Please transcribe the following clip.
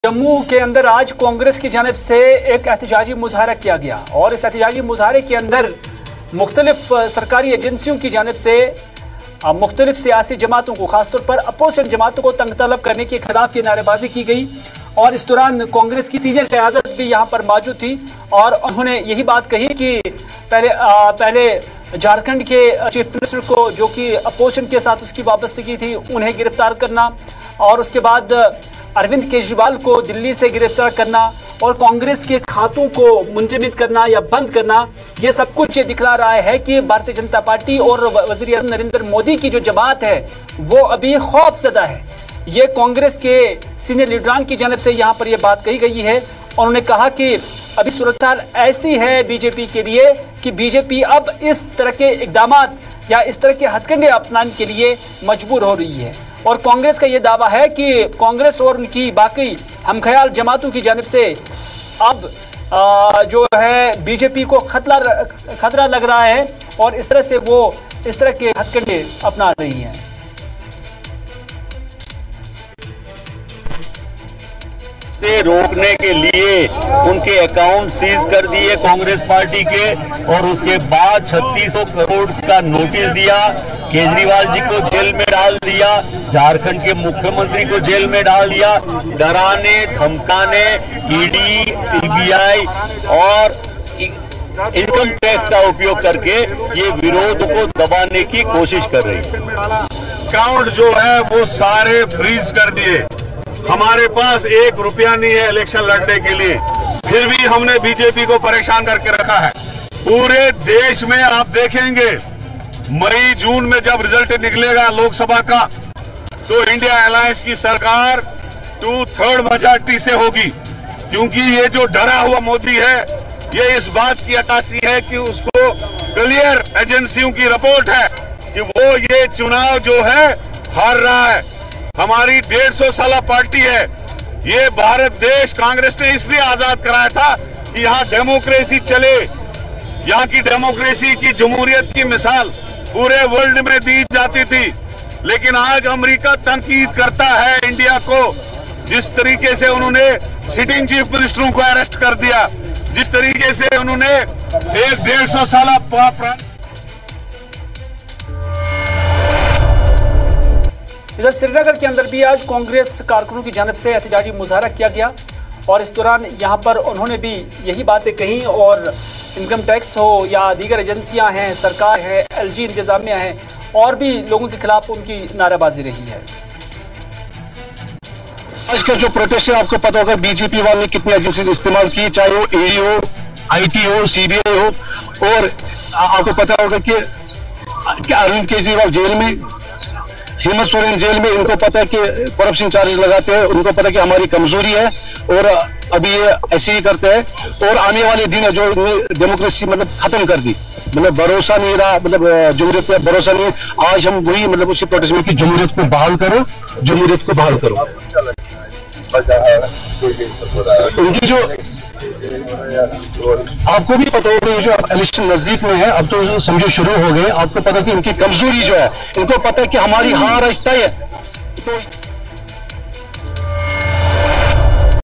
जम्मू के अंदर आज कांग्रेस की जानिब से एक एहतजाजी मुजाहरा किया गया और इस एहतजाजी मुजाहरे के अंदर मुख्तलिफ सरकारी एजेंसियों की जानिब से मुख्तलिफ सियासी जमातों को, खासतौर पर अपोजिशन जमातों को तंग तलब करने के खिलाफ ये नारेबाजी की गई। और इस दौरान कांग्रेस की सीनियर क़यादत भी यहाँ पर मौजूद थी और उन्होंने यही बात कही कि पहले झारखंड के चीफ मिनिस्टर को, जो कि अपोजिशन के साथ उसकी वाबस्तगी थी, उन्हें गिरफ्तार करना और उसके बाद अरविंद केजरीवाल को दिल्ली से गिरफ्तार करना और कांग्रेस के खातों को मुंजमद करना या बंद करना, ये सब कुछ ये दिखला रहा है कि भारतीय जनता पार्टी और वज़ीर आज़म नरेंद्र मोदी की जो जमात है वो अभी खौफजदा है। ये कांग्रेस के सीनियर लीडरान की जानिब से यहाँ पर यह बात कही गई है। उन्होंने कहा कि अभी सूरत हाल ऐसी है बीजेपी के लिए कि बीजेपी अब इस तरह के इकदाम या इस तरह के हथकंडे अपनाने के लिए मजबूर हो रही है। और कांग्रेस का यह दावा है कि कांग्रेस और उनकी बाकी हमख्याल जमातों की जानिब से अब जो है बीजेपी को खतरा लग रहा है और इस तरह से वो इस तरह के हथकंडे अपना रही हैं। से रोकने के लिए उनके अकाउंट सीज कर दिए कांग्रेस पार्टी के और उसके बाद 3600 करोड़ का नोटिस दिया। केजरीवाल जी को जेल में डाल दिया, झारखंड के मुख्यमंत्री को जेल में डाल दिया। डराने धमकाने ईडी, सीबीआई और इनकम टैक्स का उपयोग करके ये विरोध को दबाने की कोशिश कर रही है। अकाउंट जो है वो सारे फ्रीज कर दिए। हमारे पास 1 रुपया नहीं है इलेक्शन लड़ने के लिए, फिर भी हमने बीजेपी को परेशान करके रखा है। पूरे देश में आप देखेंगे मई जून में जब रिजल्ट निकलेगा लोकसभा का, तो इंडिया अलायंस की सरकार 2/3 मेजॉरिटी से होगी, क्योंकि ये जो डरा हुआ मोदी है ये इस बात की अक्कासी है कि उसको क्लियर एजेंसियों की रिपोर्ट है कि वो ये चुनाव जो है हार रहा है। हमारी 150 साल पार्टी है। ये भारत देश कांग्रेस ने इसलिए आजाद कराया था कि यहाँ डेमोक्रेसी चले, यहाँ की डेमोक्रेसी की जमहूरियत की मिसाल पूरे वर्ल्ड में दी जाती थी। लेकिन आज अमेरिका तनकीद करता है इंडिया को, जिस तरीके से उन्होंने सिटिंग चीफ मिनिस्टरों को अरेस्ट कर दिया, जिस तरीके से उन्होंने एक 150 साल इधर श्रीनगर के अंदर भी आज कांग्रेस कारकुनों की जानिब से एहतजाजी मुजाहरा किया गया और इस दौरान यहाँ पर उन्होंने भी यही बातें कही और इनकम टैक्स हो या दीगर एजेंसियां हैं, सरकार है, एलजी इंतजामिया है और भी लोगों के खिलाफ उनकी नारेबाजी रही है। आज का जो प्रोटेस्ट है आपको पता होगा बीजेपी वाले ने कितनी एजेंसीज इस्तेमाल की, चाहे वो ईडी हो, आईटी हो, सीबीआई हो। और आपको पता होगा कि अरविंद केजरीवाल जेल में, हेमंत सोरेन जेल में। इनको पता है कि करप्शन चार्जेस लगाते हैं, उनको पता है कि हमारी कमजोरी है और अभी ये ऐसे ही करते हैं। और आने वाले दिन है जो डेमोक्रेसी मतलब खत्म कर दी, मतलब भरोसा नहीं रहा, मतलब जमहूरियत पे भरोसा नहीं। आज हम वही मतलब उसी प्रोटेस्ट में कि जमहूरियत को बहाल करो, जमहूरियत को बहाल करो। उनकी जो आपको भी पता होगा जो इलेक्शन नजदीक में है, अब तो समझो शुरू हो गए। आपको पता है कि इनकी कमजोरी जो है, इनको पता है कि हमारी हार आहिस्ता है। तो